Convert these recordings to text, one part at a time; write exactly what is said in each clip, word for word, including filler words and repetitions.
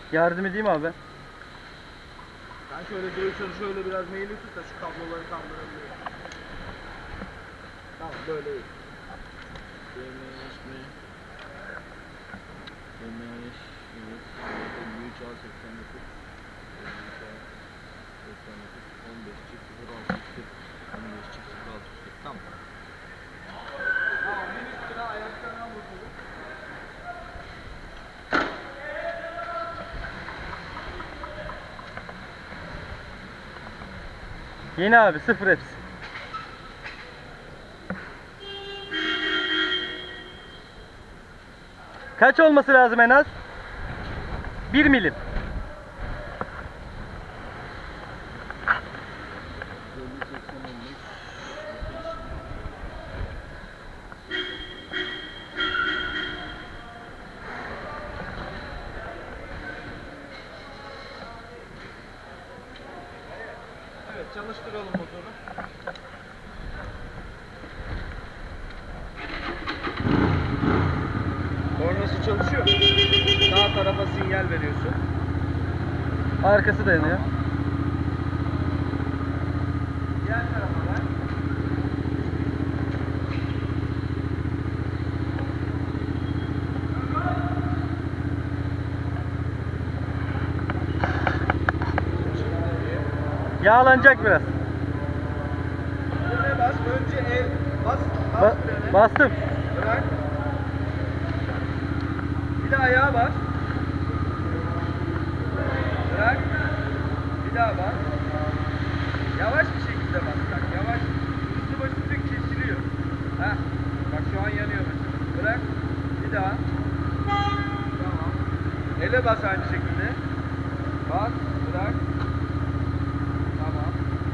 Yardım edeyim abi. Ben şöyle direksiyonu şöyle biraz meyilli tut da şu kabloları kaldırabilirim. Tamam böyle iyi. Demiş mi? Demiş. Evet. elli üç A seksen dokuz. elli üç A seksen dokuz. on beş çift sıfır altı kırk. on beş çift sıfır altı kırk. Tamam. Tamam. Bir üstüne ayaktan al bakalım. Yeni abi sıfır hepsi. Kaç olması lazım en az? bir milim. Evet, çalıştıralım motoru. Kornası çalışıyor. Sağ tarafa sinyal veriyorsun. Arkası dayanıyor. Diğer tarafa ver. Yağlanacak biraz. Frene bas. Önce el. Bas. Bas Ba frene. bastım. Bırak. Bir de ayağa bas. Bırak. Bir daha bas. Yavaş bir şekilde bas. Bak yavaş. Hızlı basınca kesiliyor. Heh. Bak şu an yanıyor mesela. Bırak. Bir daha. Tamam. Ele bas aynı şekilde. Bas. Bırak. Tamam.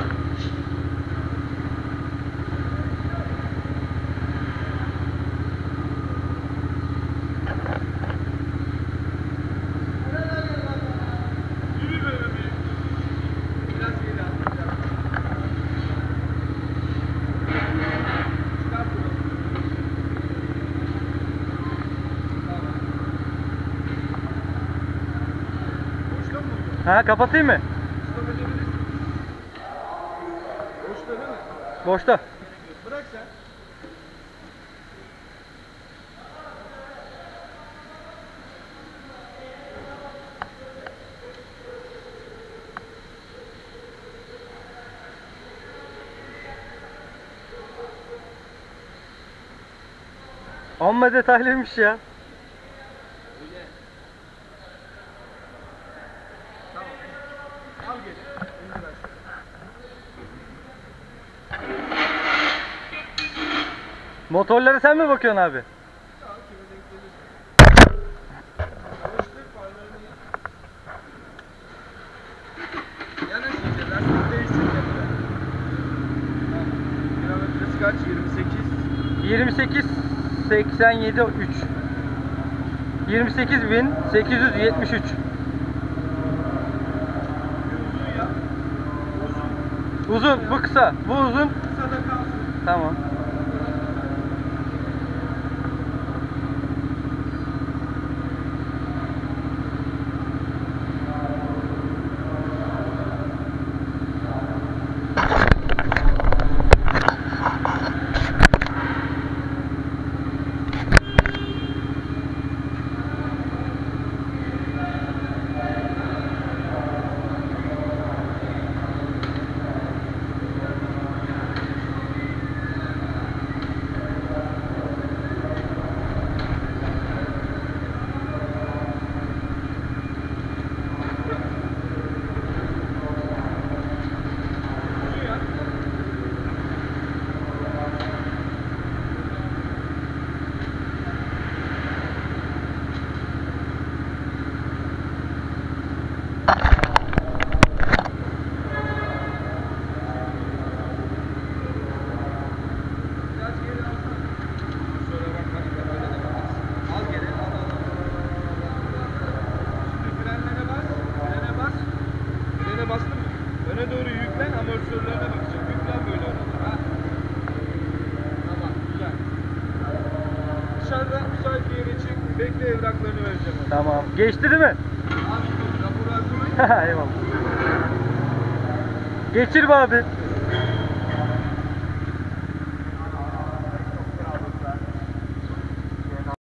Yürü böyle bir. Biraz geri atacağım. Çıkart bunu. Tamam. Boşta mı oldu? Ha kapatayım mı? Stop edebilirsin. Boşta değil mi? Boşta. Bırak sen. Amma detaylıymış ya. Öyle. Tamam. Al geri. Elini ver. Motorlara sen mi bakıyorsun abi? Al kime denk gelirse. Çalıştır farlarını. Yanaş iyice. Lastik değişsin kendine. Tamam. Kilometresi kaç? yirmi sekiz. yirmi sekiz seksen yedi üç. yirmi sekiz bin sekiz yüz yetmiş üç. Bir uzun yap. Uzun. Uzun, bu kısa. Bu uzun. Kısa da kalsın. Tamam. Uzun yap. Biraz geri alsana. Şöyle bak bak bak öyle de bak. Al geri al al al al al al. Şimdi frenlere bas. Frene bas. Frene bastın mı? Öne doğru yüklen, amortisörlerine bakacak. Yüklen böyle öne doğru. Ha. Tamam güzel. Dışarıdan müsait bir yere çık. Bekle evraklarını vereceğim. ona. Tamam. Geçti değil mi? Abi Eyvallah. Geçir be abi.